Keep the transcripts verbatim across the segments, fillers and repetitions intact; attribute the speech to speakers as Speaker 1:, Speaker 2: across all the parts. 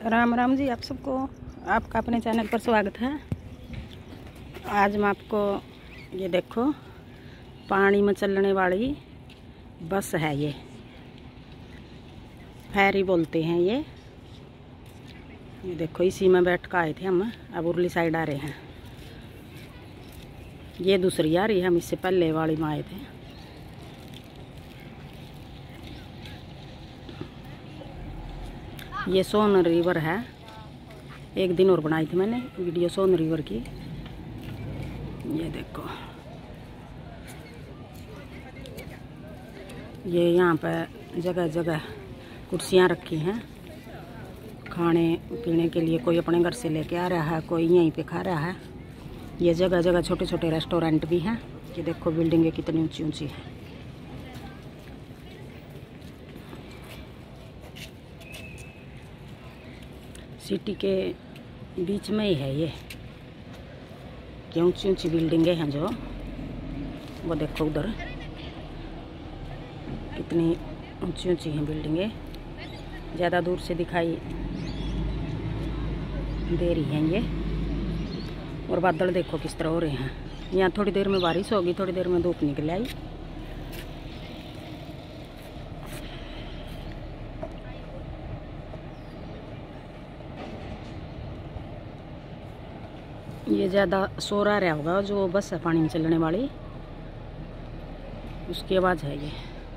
Speaker 1: राम राम जी, आप सबको आपका अपने चैनल पर स्वागत है। आज मैं आपको ये देखो पानी में चलने वाली बस है। ये फेरी बोलते हैं। ये ये देखो इसी में बैठ कर आए थे हम, अब उरली साइड आ रहे हैं। ये दूसरी आ रही है, हम इससे पहले वाली में आए थे। ये सोन रिवर है। एक दिन और बनाई थी मैंने वीडियो सोन रिवर की। ये देखो ये यहाँ पे जगह जगह कुर्सियाँ रखी हैं खाने पीने के लिए। कोई अपने घर से लेके आ रहा है, कोई यहीं पे खा रहा है। ये जगह जगह छोटे छोटे रेस्टोरेंट भी हैं। ये देखो बिल्डिंगें कितनी ऊंची ऊंची हैं। सिटी के बीच में ही है ये। ये ऊंची ऊंची बिल्डिंगें हैं जो, वो देखो उधर कितनी ऊंची ऊंची हैं बिल्डिंगें। ज़्यादा दूर से दिखाई दे रही हैं ये। और बादल देखो किस तरह हो रहे हैं। यहाँ थोड़ी देर में बारिश होगी, थोड़ी देर में धूप निकल आई। ये ज़्यादा शोर आ रहा होगा, जो बस है पानी में चलने वाली, उसकी आवाज़ है ये।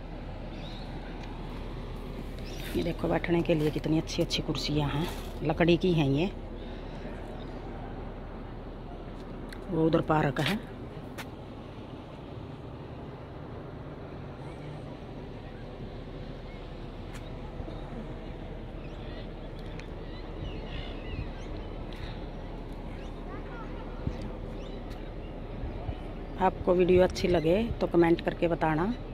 Speaker 1: ये देखो बैठने के लिए कितनी अच्छी अच्छी कुर्सियाँ हैं, लकड़ी की हैं ये। वो उधर पार्क है। आपको वीडियो अच्छी लगे तो कमेंट करके बताना।